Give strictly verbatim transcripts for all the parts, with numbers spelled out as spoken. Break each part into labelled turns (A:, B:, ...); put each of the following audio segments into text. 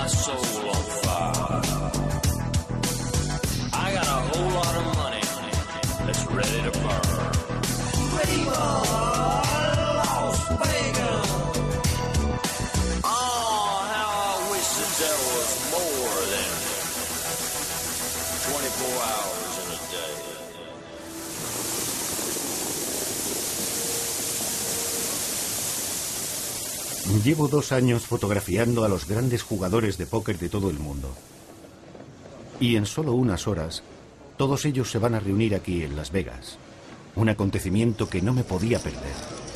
A: soul on fire. I got a whole lot of money that's ready to burn. Viva Las Vegas! Oh, how I wish that there was more than twenty-four hours in a day.
B: Llevo dos años fotografiando a los grandes jugadores de póker de todo el mundo. Y en solo unas horas, todos ellos se van a reunir aquí en Las Vegas. Un acontecimiento que no me podía perder.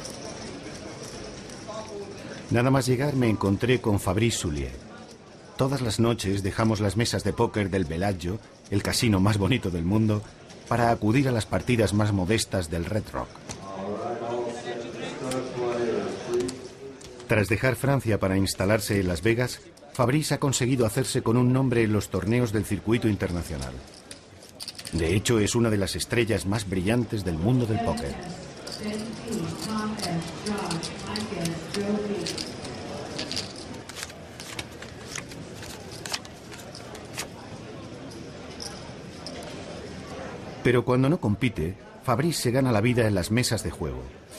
B: Nada más llegar me encontré con Fabrice Soulier. Todas las noches dejamos las mesas de póker del Bellagio, el casino más bonito del mundo, para acudir a las partidas más modestas del Red Rock. Tras dejar Francia para instalarse en Las Vegas, Fabrice ha conseguido hacerse con un nombre en los torneos del circuito internacional. De hecho, es una de las estrellas más brillantes del mundo del póker. Pero cuando no compite, Fabrice se gana la vida en las mesas de juego.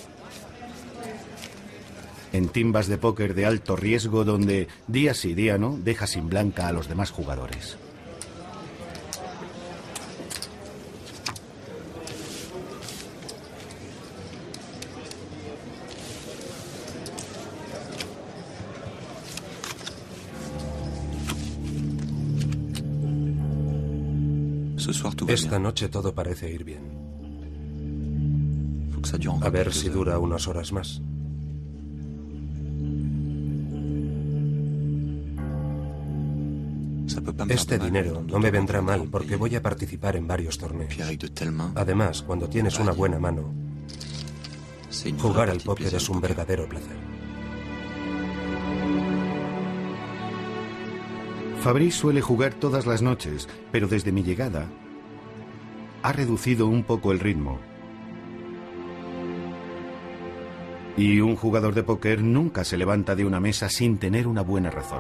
B: En timbas de póker de alto riesgo donde, día sí día no, deja sin blanca a los demás jugadores.
C: Esta noche todo parece ir bien. A ver si dura unas horas más. Este dinero no me vendrá mal porque voy a participar en varios torneos. Además, cuando tienes una buena mano, jugar al póker es un verdadero placer.
B: Fabrice suele jugar todas las noches, pero desde mi llegada ha reducido un poco el ritmo. Y un jugador de póker nunca se levanta de una mesa sin tener una buena razón.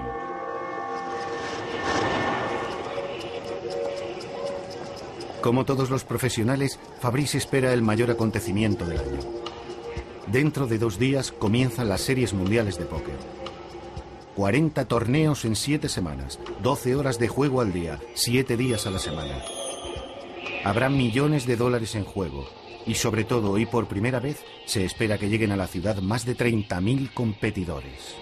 B: Como todos los profesionales, Fabrice espera el mayor acontecimiento del año. Dentro de dos días comienzan las series mundiales de póker. cuarenta torneos en siete semanas, doce horas de juego al día, siete días a la semana. Habrá millones de dólares en juego y sobre todo, y por primera vez, se espera que lleguen a la ciudad más de treinta mil competidores.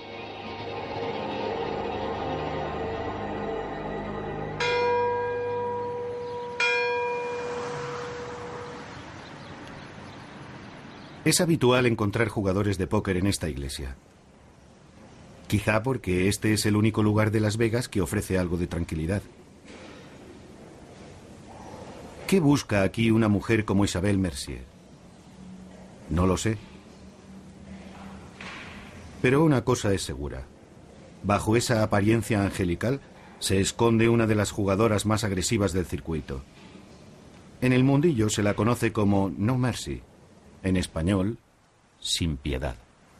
B: Es habitual encontrar jugadores de póker en esta iglesia. Quizá porque este es el único lugar de Las Vegas que ofrece algo de tranquilidad. ¿Qué busca aquí una mujer como Isabelle Mercier? No lo sé. Pero una cosa es segura. Bajo esa apariencia angelical se esconde una de las jugadoras más agresivas del circuito. En el mundillo se la conoce como No Mercy. En español, sin piedad.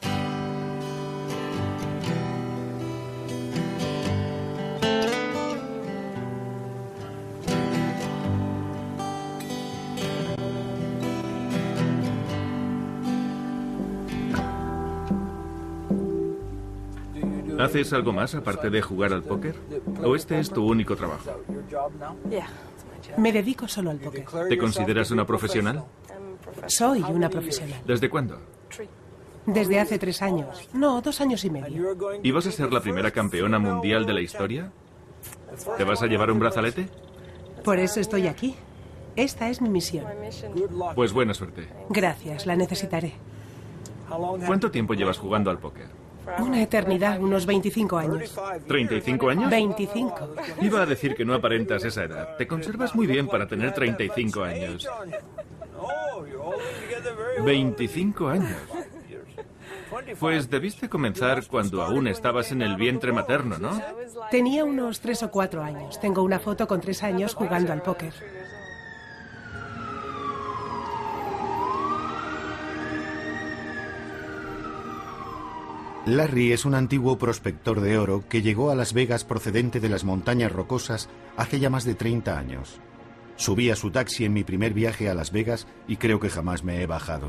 D: ¿Haces algo más aparte de jugar al póker? ¿O este es tu único trabajo?
E: Me dedico solo al póker.
D: ¿Te consideras una profesional?
E: Soy una profesional.
D: ¿Desde cuándo?
E: Desde hace tres años. No, dos años y medio.
D: ¿Y vas a ser la primera campeona mundial de la historia? ¿Te vas a llevar un brazalete?
E: Por eso estoy aquí. Esta es mi misión.
D: Pues buena suerte.
E: Gracias, la necesitaré.
D: ¿Cuánto tiempo llevas jugando al póker?
E: Una eternidad, unos veinticinco años.
D: ¿treinta y cinco años?
E: veinticinco.
D: Iba a decir que no aparentas esa edad. Te conservas muy bien para tener treinta y cinco años. veinticinco años. Pues debiste comenzar cuando aún estabas en el vientre materno, ¿no?
E: Tenía unos tres o cuatro años. Tengo una foto con tres años jugando al póker.
B: Larry es un antiguo prospector de oro que llegó a Las Vegas procedente de las montañas rocosas hace ya más de treinta años. Subí a su taxi en mi primer viaje a Las Vegas y creo que jamás me he bajado.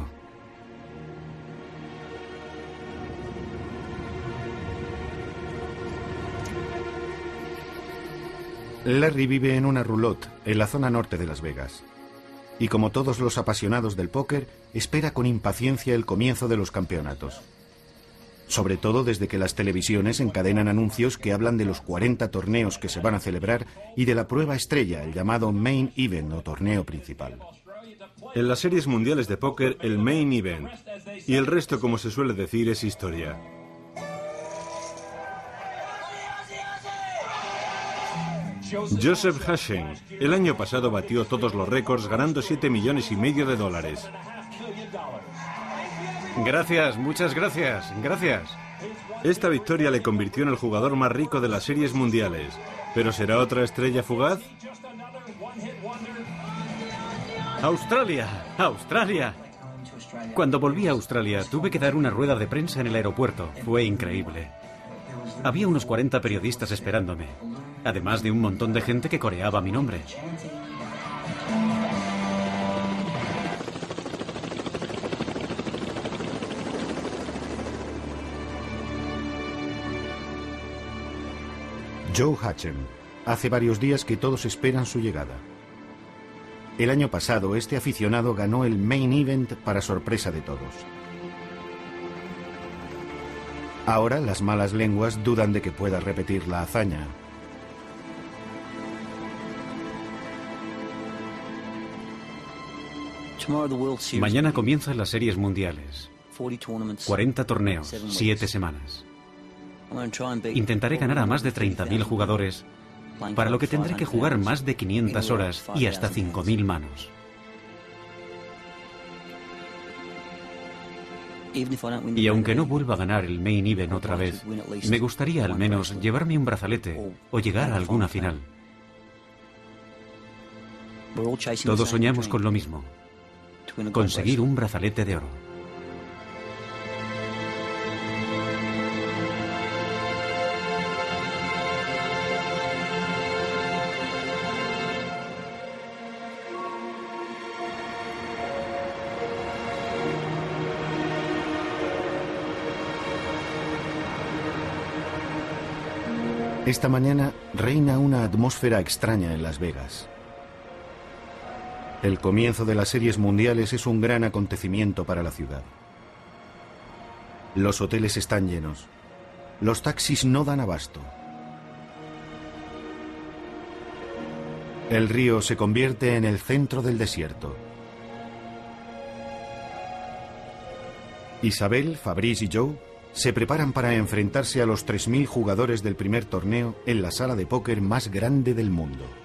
B: Larry vive en una roulotte en la zona norte de Las Vegas. Y como todos los apasionados del póker, espera con impaciencia el comienzo de los campeonatos. Sobre todo desde que las televisiones encadenan anuncios que hablan de los cuarenta torneos que se van a celebrar y de la prueba estrella, el llamado Main Event o torneo principal.
F: En las series mundiales de póker, el Main Event. Y el resto, como se suele decir, es historia. Joseph Haschen, el año pasado batió todos los récords ganando siete millones y medio de dólares.
G: Gracias, muchas gracias, gracias.
F: Esta victoria le convirtió en el jugador más rico de las series mundiales. ¿Pero será otra estrella fugaz?
G: Australia, Australia. Cuando volví a Australia tuve que dar una rueda de prensa en el aeropuerto. Fue increíble. Había unos cuarenta periodistas esperándome, además de un montón de gente que coreaba mi nombre.
B: Joe Hatchem. Hace varios días que todos esperan su llegada. El año pasado, este aficionado ganó el Main Event para sorpresa de todos. Ahora las malas lenguas dudan de que pueda repetir la hazaña.
G: Mañana comienzan las series mundiales. cuarenta torneos, siete semanas. Intentaré ganar a más de treinta mil jugadores, para lo que tendré que jugar más de quinientas horas y hasta cinco mil manos. Y aunque no vuelva a ganar el Main Event otra vez, me gustaría al menos llevarme un brazalete o llegar a alguna final. Todos soñamos con lo mismo: conseguir un brazalete de oro.
B: Esta mañana reina una atmósfera extraña en Las Vegas. El comienzo de las series mundiales es un gran acontecimiento para la ciudad. Los hoteles están llenos. Los taxis no dan abasto. El río se convierte en el centro del desierto. Isabel, Fabrice y Joe se preparan para enfrentarse a los tres mil jugadores del primer torneo en la sala de póker más grande del mundo.